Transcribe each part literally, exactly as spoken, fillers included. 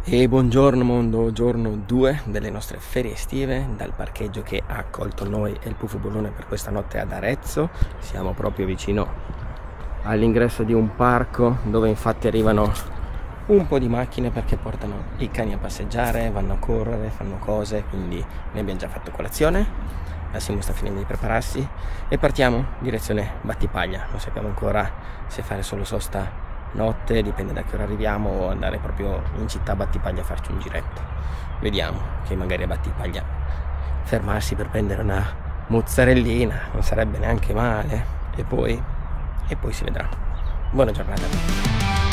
E buongiorno mondo, giorno due delle nostre ferie estive dal parcheggio che ha accolto noi e il Pufo Bollone per questa notte ad Arezzo. Siamo proprio vicino all'ingresso di un parco dove infatti arrivano un po' di macchine perché portano i cani a passeggiare, vanno a correre, fanno cose, quindi ne abbiamo già fatto colazione. La Simo sta finendo di prepararsi e partiamo direzione Battipaglia. Non sappiamo ancora se fare solo sosta notte, dipende da che ora arriviamo, o andare proprio in città a Battipaglia a farci un giretto. Vediamo che magari a Battipaglia fermarsi per prendere una mozzarellina non sarebbe neanche male e poi, e poi si vedrà. Buona giornata.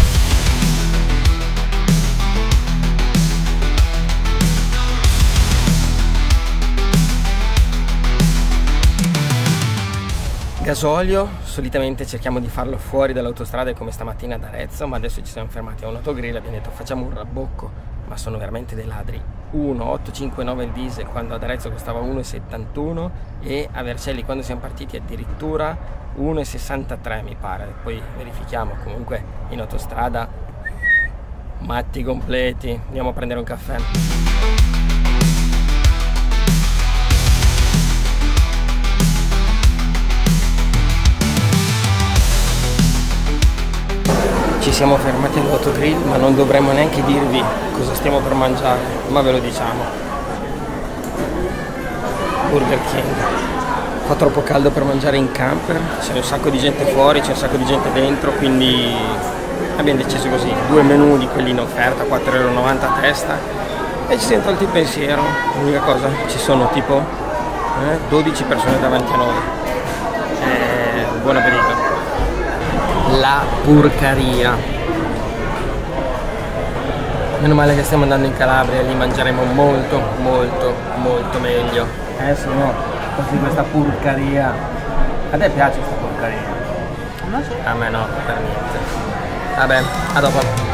Gasolio, solitamente cerchiamo di farlo fuori dall'autostrada come stamattina ad Arezzo, ma adesso ci siamo fermati a un autogrill e abbiamo detto facciamo un rabbocco, ma sono veramente dei ladri. uno, otto, cinque, nove il diesel quando ad Arezzo costava uno e settantuno e a Vercelli quando siamo partiti addirittura uno e sessantatré mi pare, poi verifichiamo. Comunque in autostrada matti completi. Andiamo a prendere un caffè. Ci siamo fermati all'autogrill, ma non dovremmo neanche dirvi cosa stiamo per mangiare, ma ve lo diciamo. Burger King. Fa troppo caldo per mangiare in camper, c'è un sacco di gente fuori, c'è un sacco di gente dentro, quindi abbiamo deciso così, due menù di quelli in offerta, quattro e novanta euro a testa, e ci siamo tolti il pensiero. L'unica cosa, ci sono tipo eh, dodici persone davanti a noi. Eh, buon appetito. La porcaria. Meno male che stiamo andando in Calabria, lì mangeremo molto molto molto meglio. Eh se no, così questa porcaria. A te piace questa porcaria? Non so. A me no, per niente. Vabbè, a dopo.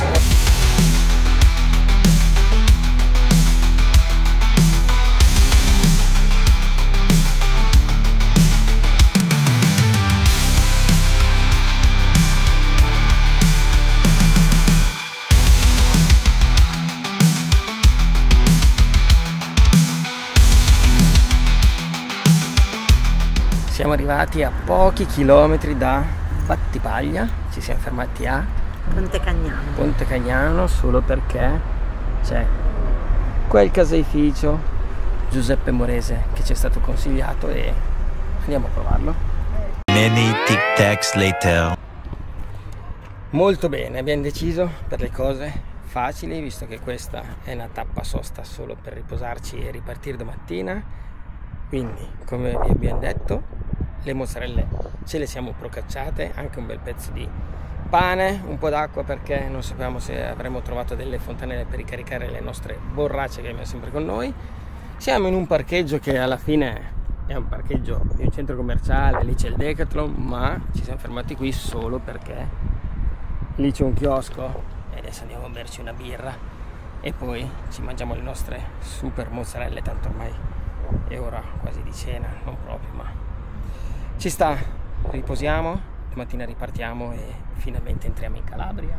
Siamo arrivati a pochi chilometri da Battipaglia, ci siamo fermati a Ponte Cagnano. Ponte Cagnano solo perché c'è quel caseificio Giuseppe Morese che ci è stato consigliato e andiamo a provarlo. Many tic tacs later. Molto bene, abbiamo deciso per le cose facili, visto che questa è una tappa sosta solo per riposarci e ripartire domattina. Quindi, come vi abbiamo detto, le mozzarelle ce le siamo procacciate, anche un bel pezzo di pane, un po' d'acqua perché non sapevamo se avremmo trovato delle fontanelle per ricaricare le nostre borracce che abbiamo sempre con noi. Siamo in un parcheggio che alla fine è un parcheggio di un centro commerciale, lì c'è il Decathlon, ma ci siamo fermati qui solo perché lì c'è un chiosco e adesso andiamo a berci una birra e poi ci mangiamo le nostre super mozzarelle, tanto ormai è ora quasi di cena, non proprio, ma ci sta. Riposiamo, domattina ripartiamo e finalmente entriamo in Calabria.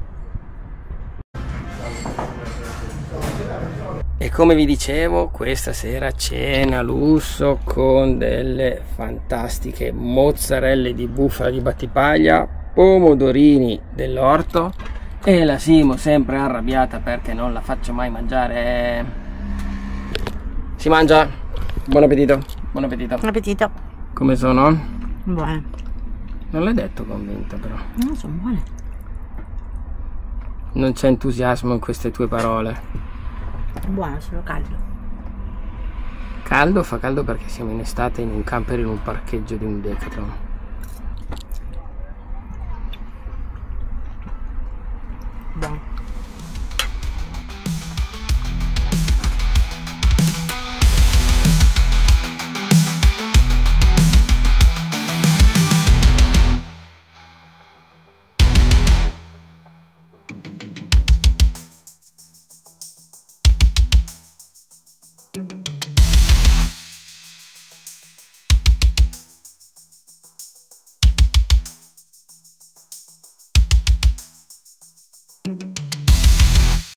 E come vi dicevo, questa sera cena lusso con delle fantastiche mozzarelle di bufala di Battipaglia, pomodorini dell'orto e la Simo sempre arrabbiata perché non la faccio mai mangiare. Si mangia. Buon appetito. Buon appetito. Buon appetito. Come sono? Buone. Non l'hai detto convinta però. Non sono buone. Non c'è entusiasmo in queste tue parole. Buono, solo caldo. Caldo? Fa caldo perché siamo in estate in un camper in un parcheggio di un Decathlon. Buono. Thank you.